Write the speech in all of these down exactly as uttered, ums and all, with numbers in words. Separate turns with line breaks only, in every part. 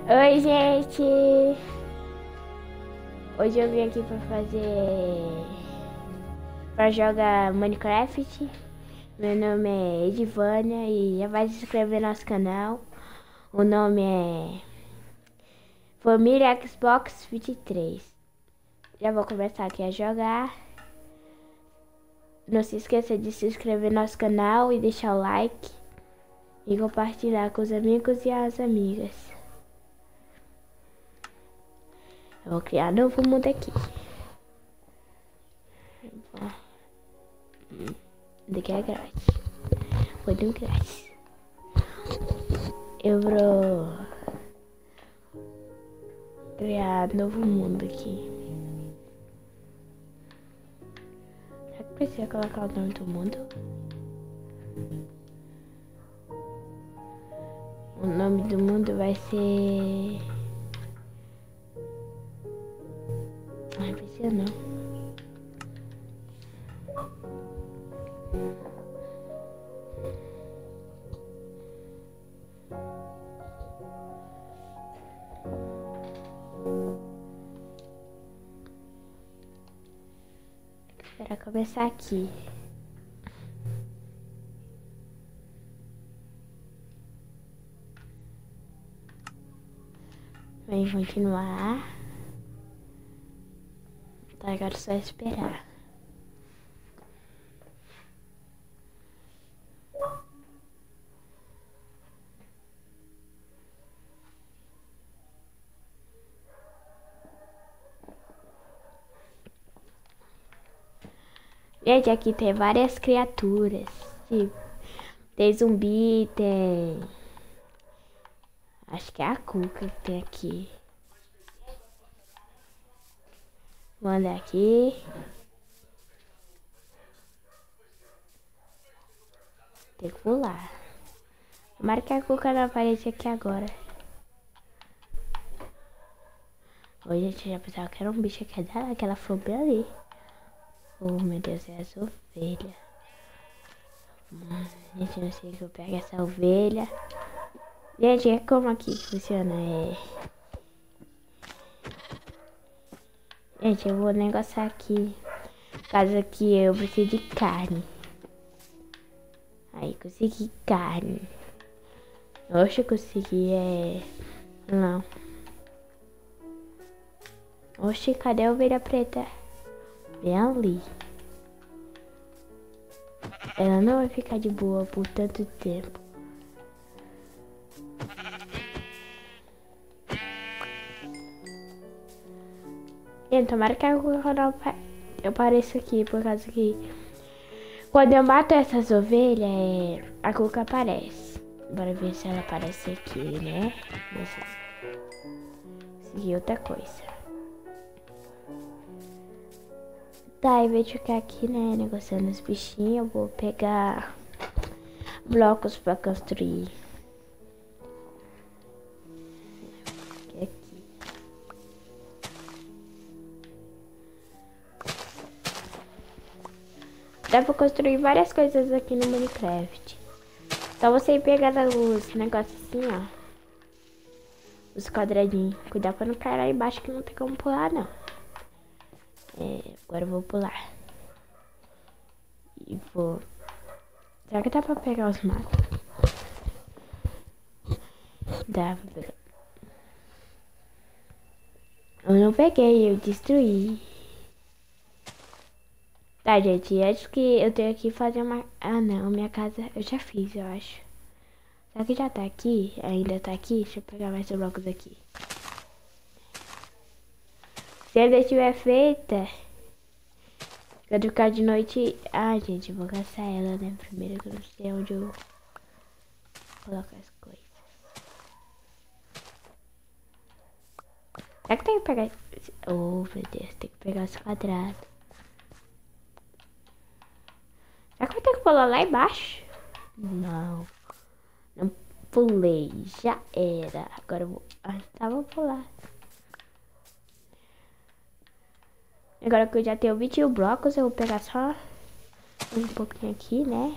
Oi, gente! Hoje eu vim aqui pra fazer... pra jogar Minecraft. Meu nome é Edivânia e já vai se inscrever no nosso canal. O nome é... Família Xbox vinte e três. Já vou começar aqui a jogar. Não se esqueça de se inscrever no nosso canal e deixar o like. E compartilhar com os amigos e as amigas. Eu vou criar um novo mundo aqui. Daqui é grátis. Foi do grátis. Eu vou criar novo mundo aqui. Será que precisa colocar o nome do mundo? O nome do mundo vai ser... Não precisa não. Espera começar aqui. Vem continuar. Tá, agora é só esperar. Gente, aqui tem várias criaturas. Tipo, tem zumbi, tem... Acho que é a Cuca que tem aqui. Manda aqui. Tem que pular. Tomara que a Cuca não apareça aqui agora. Hoje a gente já pensava que era um bicho aqui dela, que ela foi bem ali. Oh meu Deus, é essa ovelha. Gente, não sei que eu pego essa ovelha. Gente, é como aqui que funciona? É... Gente, eu vou negociar aqui. Caso aqui eu preciso de carne. Aí, consegui carne. Oxe, consegui, é... Não. Oxe, cadê a ovelha preta? Bem ali. Ela não vai ficar de boa por tanto tempo. Gente, tomara que a Cuca não eu apareça aqui, por causa que... Quando eu mato essas ovelhas, é... a Cuca aparece. Bora ver se ela aparece aqui, né? Seguir outra coisa. Tá, em vez de ficar aqui, né, negociando os bichinhos, eu vou pegar blocos pra construir. Aqui. Dá pra construir várias coisas aqui no Minecraft. Só você ir pegando os negócios assim, ó. Os quadradinhos. Cuidado pra não cair lá embaixo que não tem como pular, não. É, agora eu vou pular. E vou... Será que dá pra pegar os matos? Dá pra pegar. Eu não peguei, eu destruí. Tá, gente, acho que eu tenho que fazer uma... Ah, não, minha casa eu já fiz, eu acho. Será que já tá aqui? Ainda tá aqui? Deixa eu pegar mais blocos aqui. Se ainda estiver feita... Quando ficar de noite... Ah, gente, eu vou caçar ela, né? Primeiro que eu não sei onde eu coloco as coisas. Será que tem que pegar... Oh, meu Deus, tem que pegar os quadrados. Será que eu tenho que pular lá embaixo? Não. Não pulei. Já era. Agora eu vou... Ah, tá, vou pular. Agora que eu já tenho vinte e um blocos, eu vou pegar só um pouquinho aqui, né?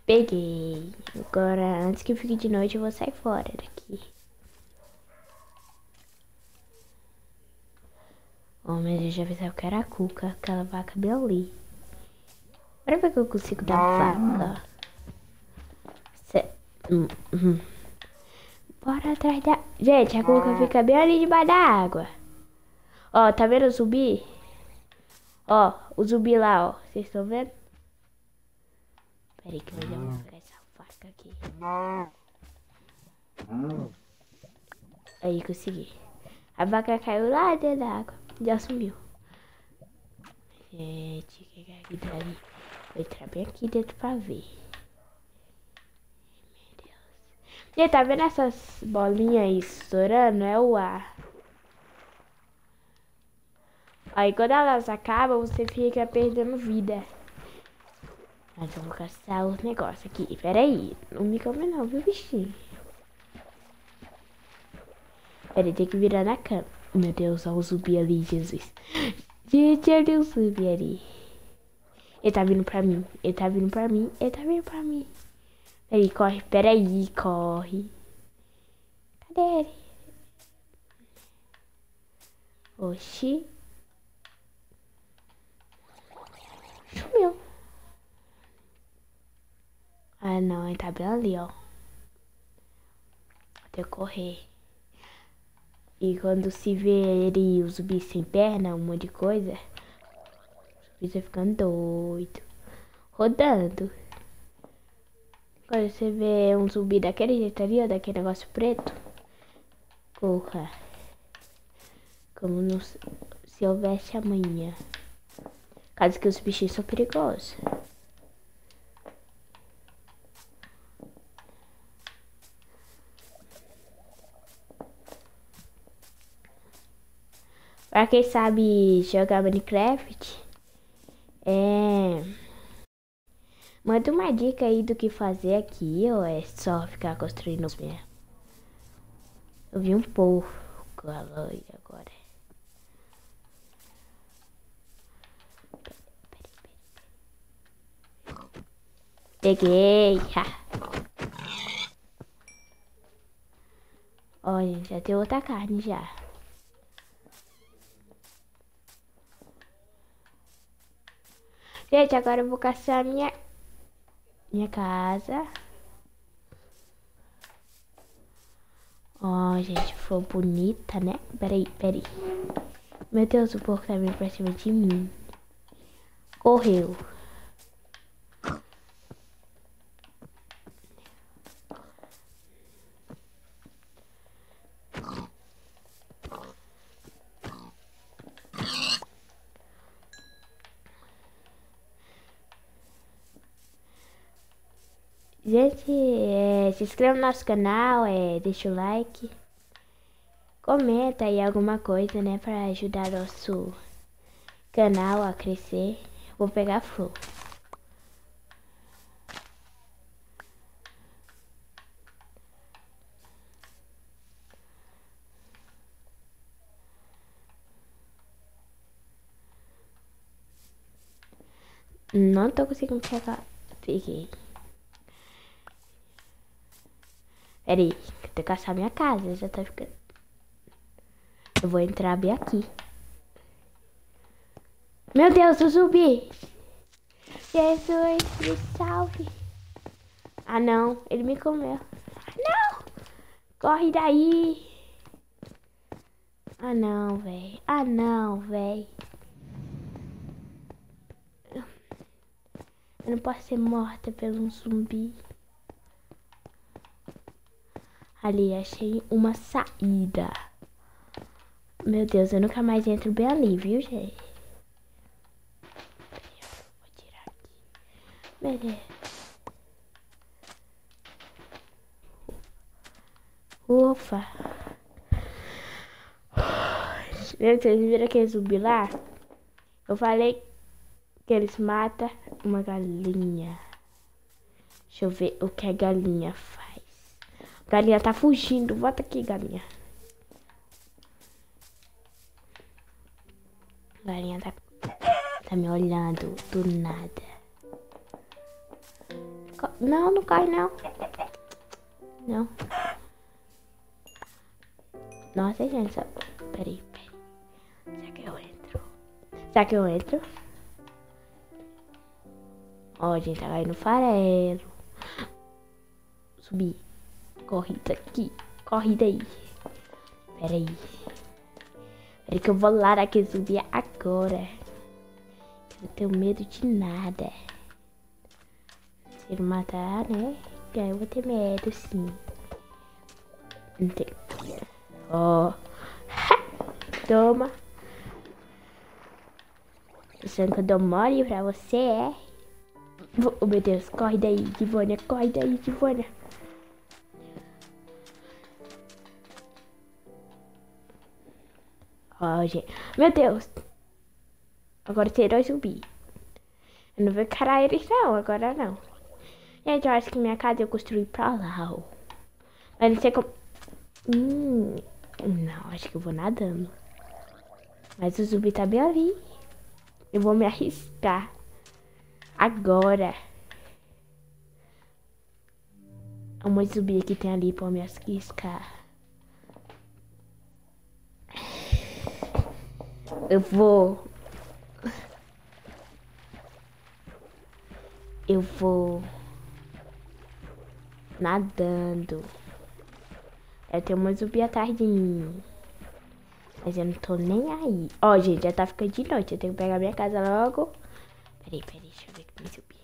Peguei. Agora, antes que fique de noite, eu vou sair fora daqui. Oh, mas eu já avisei que era a Cuca, aquela vaca bem ali. Bora ver que eu consigo dar vaca. Cê... Hum, hum. Bora atrás da... Gente, a Cuca fica bem ali debaixo da água. Ó, tá vendo o zumbi? Ó, o zumbi lá, ó. Vocês estão vendo? Peraí que eu já vou pegar essa faca aqui. Aí, consegui. A vaca caiu lá dentro da água. Já sumiu. Gente, o que é aqui dali? Vou entrar bem aqui dentro pra ver. Meu Deus. Gente, tá vendo essas bolinhas aí estourando? É o ar. Aí quando elas acabam, você fica perdendo vida. Mas eu vou caçar os negócios aqui. Pera aí. Não me come não, viu, bichinho? Pera aí, tem que virar na cama. Meu Deus, olha o zumbi ali, Jesus. Gente, olha o zumbi ali. Ele tá vindo pra mim. Ele tá vindo pra mim. Ele tá vindo pra mim. Peraí, corre. Peraí, corre. Cadê ele? Oxi. Sumiu. Ah, não. Ele tá bem ali, ó. Vou ter que correr. E quando se vê ele, o zumbi sem perna, um monte de coisa, o zumbi tá ficando doido. Rodando. Quando você vê um zumbi daquele jeito ali, ó, daquele negócio preto, corra. Como não, se houvesse amanhã. Caso que os bichinhos são perigosos. Pra quem sabe jogar Minecraft, é... manda uma dica aí do que fazer aqui, ou é só ficar construindo os mesmo? Eu vi um pouco ali agora. Peguei! Olha, já tem outra carne já. Gente, agora eu vou caçar a minha, minha casa. Ó, oh, gente, foi bonita, né? Peraí, peraí. Meu Deus, o porco tá vindo pra cima de mim. Correu. Gente, é, se inscreva no nosso canal, é, deixa o like. Comenta aí alguma coisa, né, pra ajudar nosso canal a crescer. Vou pegar flor. Não tô conseguindo pegar. Peguei. Pera aí, eu tenho que caçar minha casa, já tá ficando. Eu vou entrar bem aqui. Meu Deus, o zumbi! Jesus, me salve! Ah não, ele me comeu. Não! Corre daí! Ah não, velho. Ah não, velho. Eu não posso ser morta pelo zumbi. Ali, achei uma saída. Meu Deus, eu nunca mais entro bem ali, viu, gente? Vou tirar aqui. Meu Deus. Ufa. Meu Deus, vocês viram aquele zumbi lá? Eu falei que eles matam uma galinha. Deixa eu ver o que a galinha faz. Galinha tá fugindo. Volta aqui, galinha. Galinha tá, tá me olhando do nada. Co- Não, não corre não. Não. Nossa, gente, só... Peraí, peraí. Será que eu entro? Será que eu entro? Ó, gente, tá caindo farelo. Subir. Corrida aqui. Corrida aí. Peraí. Peraí que eu vou lá naquele subir agora. Eu não tenho medo de nada. Se ele matar, né? Eu vou ter medo, sim. Não tem. Ó. Toma. Pensando que eu dou mole pra você, é? Oh, meu Deus. Corre daí, Divônia. Corre daí, Divônia. Ó, gente. Meu Deus. Agora tem dois zumbi. Eu não vou encarar eles não, agora não. Gente, eu acho que minha casa eu construí pra lá, ó. Mas não sei como... Hum, não, acho que eu vou nadando. Mas o zumbi tá bem ali. Eu vou me arriscar. Agora. O monte de zumbi que tem ali pra me arriscar. Eu vou... Eu vou... Nadando. Eu tenho um zumbi atrás de mim. Mas eu não tô nem aí. Ó, gente, já tá ficando de noite. Eu tenho que pegar minha casa logo. Peraí, peraí, deixa eu ver que tem zumbi.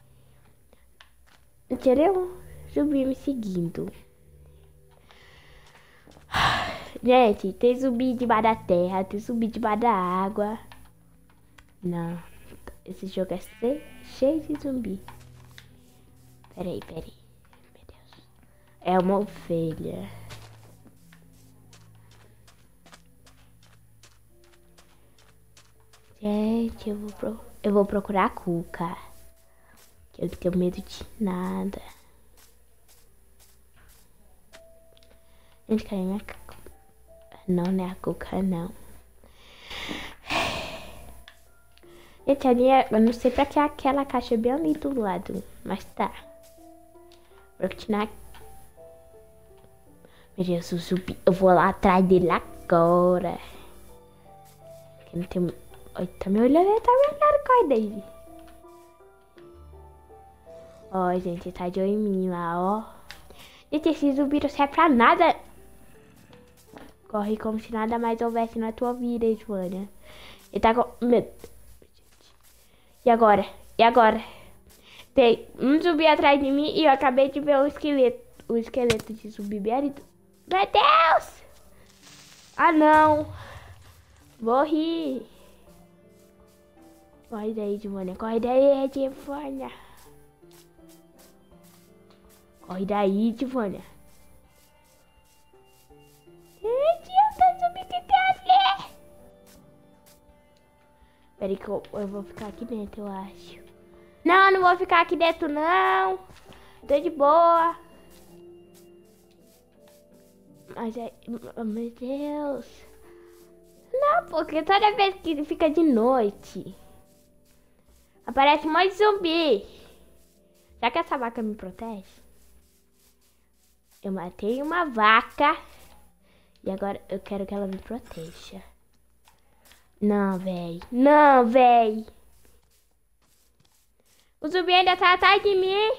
Entendeu? Zumbi me seguindo. Gente, tem zumbi debaixo da terra. Tem zumbi debaixo da água. Não. Esse jogo é cheio de zumbi. Peraí, peraí. Meu Deus. É uma ovelha. Gente, eu vou, pro... eu vou procurar a Cuca. Eu não tenho medo de nada. Gente, cadê minha Cuca? Não, não é a Cuca, não. Gente, ali, é... eu não sei pra que aquela caixa bem ali do lado. Mas tá. Vou continuar. Meu Deus, eu subi. Eu vou lá atrás dele agora. Eu não tenho... Ele tá me olhando, ele tá me olhando, corre dele. Ó, gente, tá de olho em mim lá, ó. Gente, esse zumbi não serve pra nada. Corre como se nada mais houvesse na tua vida, Joana. Ele tá com... E agora? E agora? Tem um zumbi atrás de mim e eu acabei de ver um esqueleto. O esqueleto de zumbi bem ali. Meu Deus! Ah, não. Morri. Corre daí, Divônia. Corre daí, Divônia. Corre daí, Divônia. Meu Deus, tá zumbi que tem ali. Peraí que eu, eu vou ficar aqui dentro, eu acho. Não, não vou ficar aqui dentro, não. Tô de boa. Mas é... Meu Deus. Não, porque toda vez que fica de noite... Aparece um monte de zumbi. Será que essa vaca me protege? Eu matei uma vaca. E agora eu quero que ela me proteja. Não, véi. Não, véi. O zumbi ainda tá atrás de mim.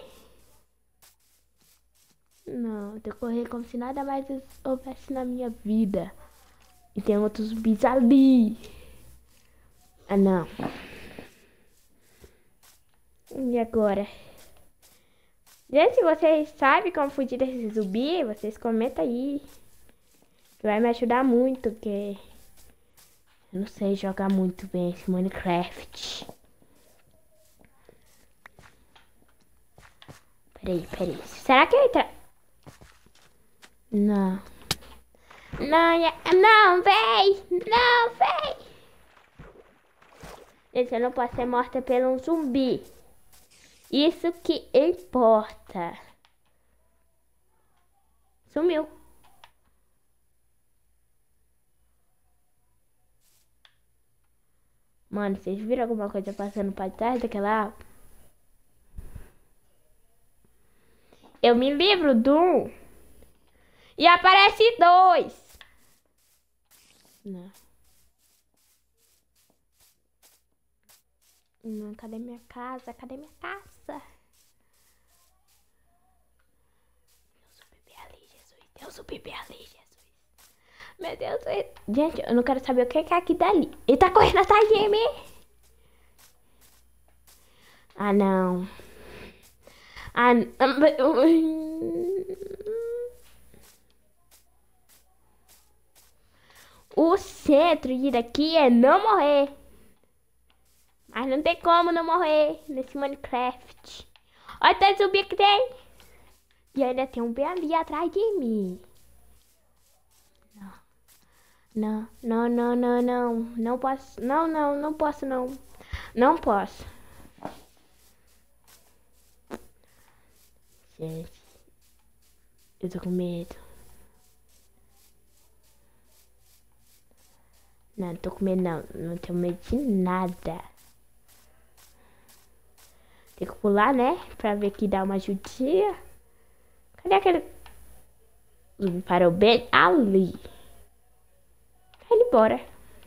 Não, eu tenho que correr como se nada mais houvesse na minha vida. E tem outros zumbis ali. Ah, não. E agora? Gente, se vocês sabem como fugir desse zumbi, vocês comentam aí. Que vai me ajudar muito, porque eu não sei jogar muito bem esse Minecraft. Peraí, peraí. Será que entra? Não. Não, não, véi! Não, véi! Gente, eu não posso ser morta por um zumbi. Isso que importa. Sumiu. Mano, vocês viram alguma coisa passando pra trás daquela... Eu me livro do um e aparece dois. Não. Não, cadê minha casa? Cadê minha casa? Deus, o bebê ali, Jesus. Deus, o bebê ali, Jesus. Meu Deus. Gente, eu não quero saber o que é aqui dali. Ele tá correndo atrás de mim. Ah, não. Ah, não. O centro de daqui é não morrer. Mas não tem como não morrer nesse Minecraft. Olha tanto zumbi que tem. E ainda tem um bem ali atrás de mim. Não, não, não, não, não. Não posso. Não, não, não posso não. Não posso. Gente. Eu tô com medo. Não, não tô com medo não. Não tenho medo de nada. Tem que pular, né? Pra ver que dá uma ajudinha. Cadê aquele... Ele parou bem ali. Vai embora.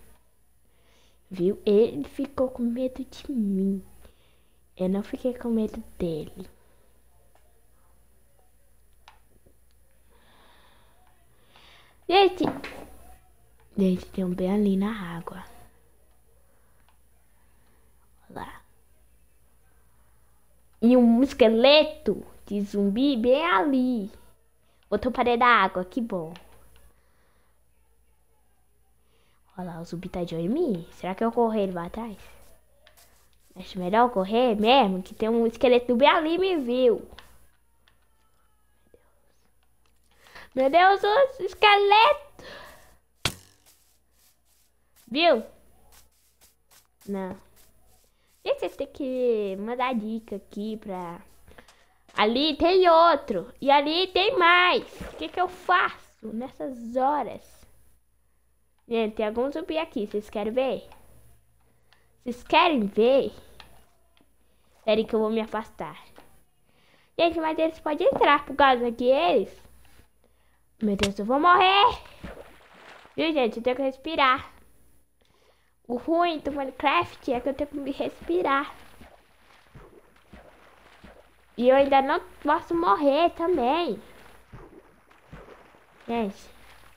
Viu? Ele ficou com medo de mim. Eu não fiquei com medo dele. Gente. Gente, tem um bem ali na água. Olha lá. E um esqueleto de zumbi bem ali. Botou para dentro da água, que bom. Olha lá, o zumbi tá de olho em mim. Será que eu correr ele vai atrás? Acho melhor eu correr mesmo, que tem um esqueleto bem ali e me viu. Meu Deus, o esqueleto. Viu? Não. E vocês têm que mandar dica aqui pra... Ali tem outro. E ali tem mais. O que que eu faço nessas horas? Gente, tem algum zumbi aqui. Vocês querem ver? Vocês querem ver? Espera que eu vou me afastar. Gente, mas eles podem entrar por causa que eles... Meu Deus, eu vou morrer. Viu, gente? Eu tenho que respirar. O ruim do Minecraft é que eu tenho que me respirar. E eu ainda não posso morrer também. Gente.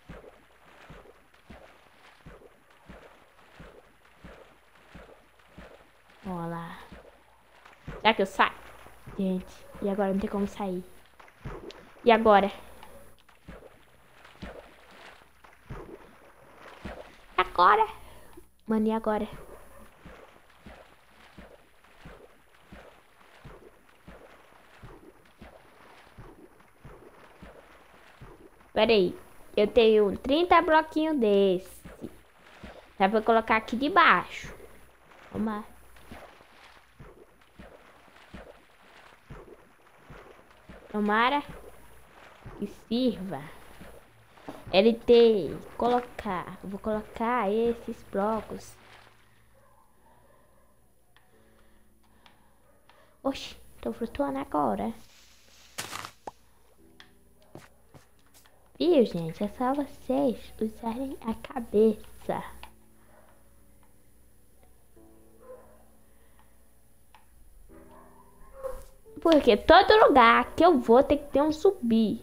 Olha lá. Será que eu saio? Gente, e agora não tem como sair. E agora? Agora? Mano, e agora? Pera aí. Eu tenho trinta bloquinhos desse. Dá pra colocar aqui debaixo. Vamos lá. Tomara que sirva. Ele tem colocar. Eu vou colocar esses blocos. Oxi, tô flutuando agora. Viu, gente? É só vocês usarem a cabeça. Porque todo lugar que eu vou tem que ter um zumbi.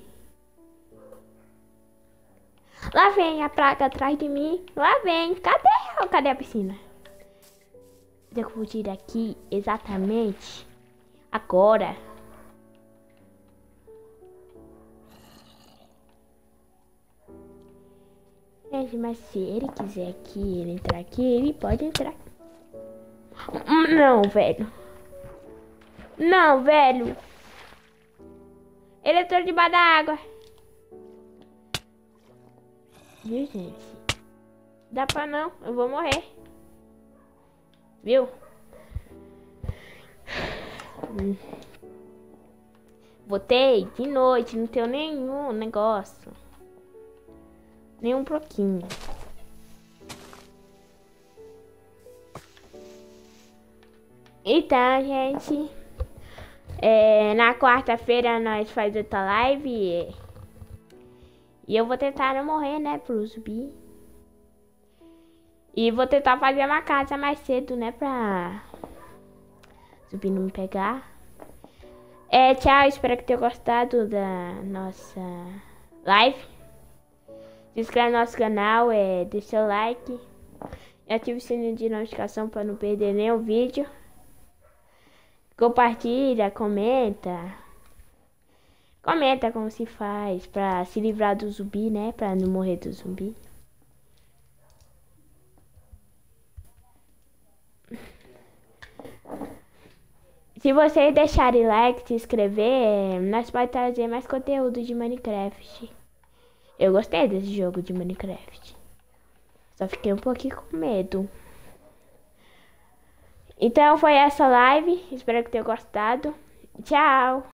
Lá vem a praga atrás de mim. Lá vem. Cadê? Cadê a piscina? Eu vou tirar aqui exatamente agora. Gente, mas se ele quiser aqui, ele entrar aqui, ele pode entrar. Não, velho. Não, velho. Ele entrou debaixo da água. Viu, gente? Dá pra não. Eu vou morrer. Viu? Hum. Botei de noite. Não tenho nenhum negócio. Nenhum bloquinho. Então, gente... É, na quarta-feira nós faz outra live. E, e eu vou tentar não morrer, né, pro zumbi. E vou tentar fazer uma casa mais cedo, né, pra zumbi não me pegar. É, tchau, espero que tenham gostado da nossa live. Se inscreve no nosso canal, é, deixa seu like. E ative o sininho de notificação para não perder nenhum vídeo. Compartilha, comenta. Comenta como se faz pra se livrar do zumbi, né? Pra não morrer do zumbi. Se vocês deixarem like, se inscrever, nós podemos trazer mais conteúdo de Minecraft. Eu gostei desse jogo de Minecraft. Só fiquei um pouquinho com medo. Então foi essa live. Espero que tenham gostado. Tchau!